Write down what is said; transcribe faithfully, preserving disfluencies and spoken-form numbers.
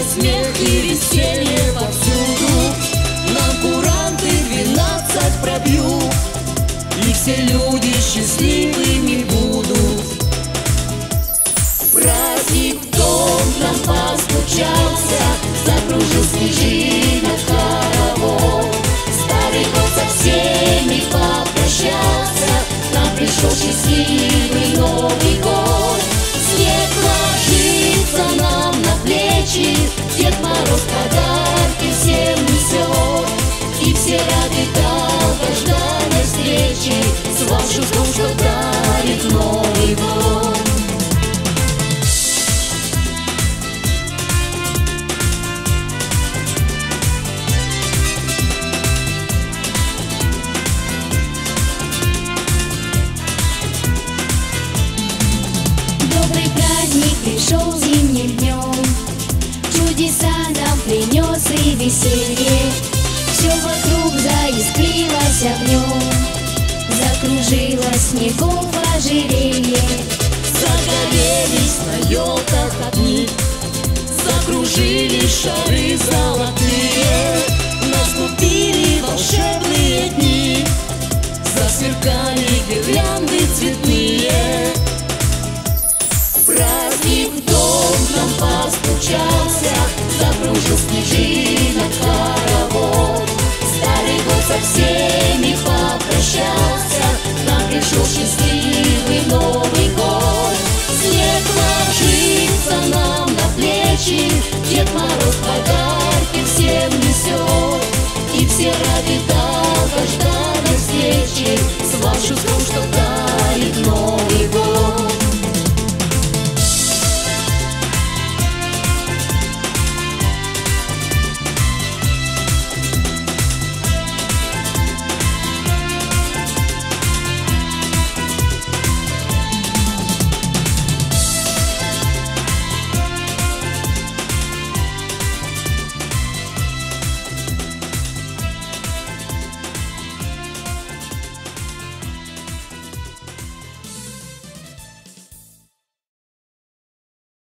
радость, смех и веселье повсюду. Нам куранты двенадцать пробьют, и все люди счастливыми будут. Праздник в дом нам постучался, закружил снежинок хоровод. Старый год со всеми попрощался, нам пришел счастливый Новый год. Снег ложится нам на плечи, Дед Мороз подарки всем несет, и все рады долгожданной встречи с волшебством, что дарит Новый год. Добрый праздник пришел зимним днем, чудеса нам принес и веселье. Все вокруг заискрилось огнем, закружилось снегом в ожерелье. Загорелись на елках огни, закружились шары золотые. Наступили волшебные дни, засверкали гирлянды цветные. Праздник в дом нам постучался, закружил снежинки